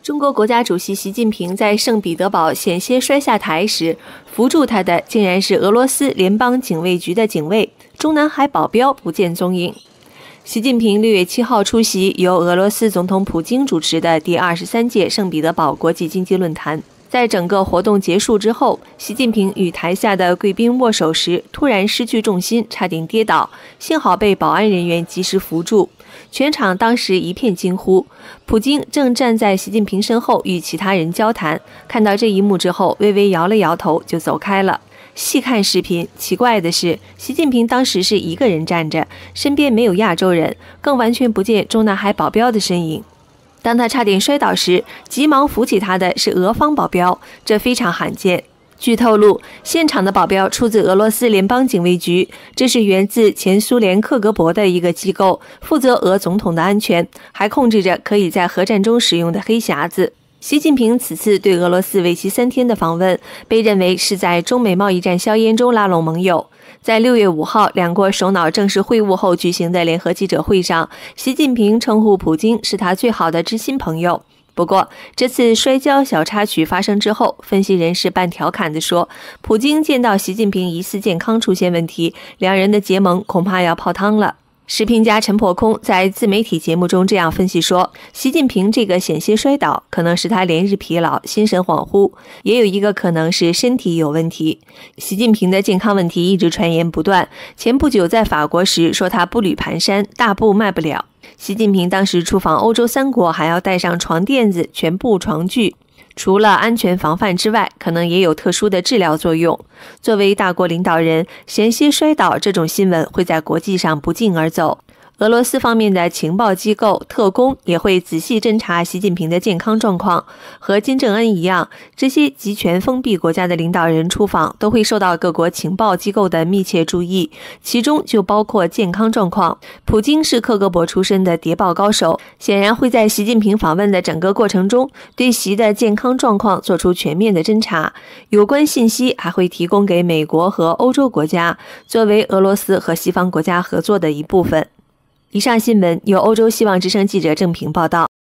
中国国家主席习近平在圣彼得堡险些摔下台时，扶住他的竟然是俄罗斯联邦警卫局的警卫，中南海保镖不见踪影。习近平6月7号出席由俄罗斯总统普京主持的第23届圣彼得堡国际经济论坛。在整个活动结束之后，习近平与台下的贵宾握手时，突然失去重心，差点跌倒，幸好被保安人员及时扶住。全场当时一片惊呼。普京正站在习近平身后与其他人交谈，看到这一幕之后，微微摇了摇头就走开了。细看视频，奇怪的是，习近平当时是一个人站着，身边没有亚洲人，更完全不见中南海保镖的身影。当他差点摔倒时，急忙扶起他的是俄方保镖，这非常罕见。据透露，现场的保镖出自俄罗斯联邦警卫局，这是源自前苏联克格勃的一个机构，负责俄总统的安全，还控制着可以在核战中使用的黑匣子。习近平此次对俄罗斯为期3天的访问，被认为是在中美贸易战硝烟中拉拢盟友。在6月5号两国首脑正式会晤后举行的联合记者会上，习近平称呼普京是他最好的知心朋友。不过，这次摔跤小插曲发生之后，分析人士半调侃地说，普京见到习近平疑似健康出现问题，两人的结盟恐怕要泡汤了。时评家陈破空在自媒体节目中这样分析说，习近平这个险些摔倒，可能是他连日疲劳、心神恍惚，也有一个可能是身体有问题。习近平的健康问题一直传言不断，前不久在法国时说他步履蹒跚，大步迈不了。习近平当时出访欧洲3国，还要带上床垫子、全部床具。除了安全防范之外，可能也有特殊的治疗作用。作为大国领导人，险些摔倒这种新闻会在国际上不胫而走。俄罗斯方面的情报机构、特工也会仔细侦查习近平的健康状况。和金正恩一样，这些集权封闭国家的领导人出访都会受到各国情报机构的密切注意，其中就包括健康状况。普京是克格勃出身的谍报高手，显然会在习近平访问的整个过程中，对习的健康状况做出全面的侦查。有关信息还会提供给美国和欧洲国家，作为俄罗斯和西方国家合作的一部分。以上新闻由欧洲希望之声记者郑平报道。